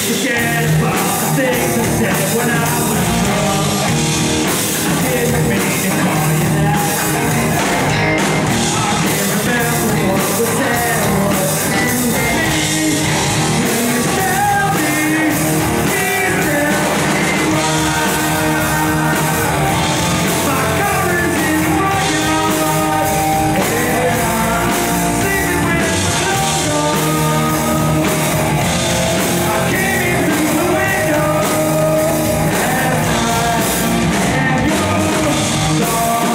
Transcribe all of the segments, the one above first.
Forget about the things I said when I was drunk. I didn't mean to call you that. I can't remember what was said or what you mean. Please tell me why. My car is in the front yard, and I'm sleeping with my clothes on. I came in through the window last night, and you're gone.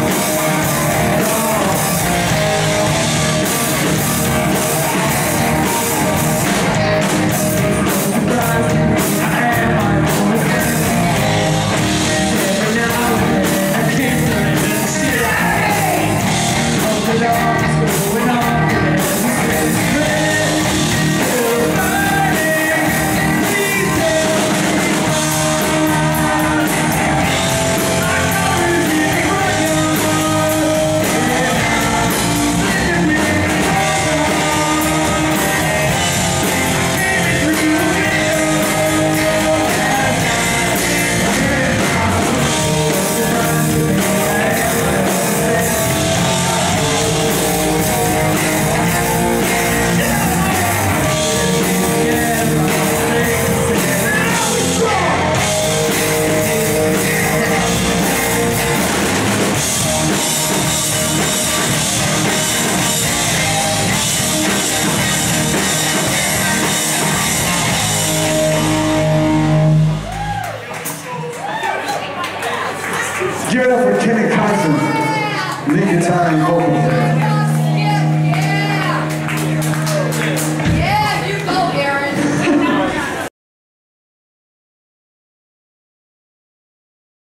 Surprised me, I am my own friend. Every now and then I keep learning shit I hate. Hope it all is going on, and we stay straight. Still burning, please tell me why. My car is in the front yard, and I'm sleeping with my clothes on. I came in through the window last night, and surprised me, I am my own friend. Forget about the things I said when I was drunk. Give it up for Kenny Carson, lead guitar and vocals.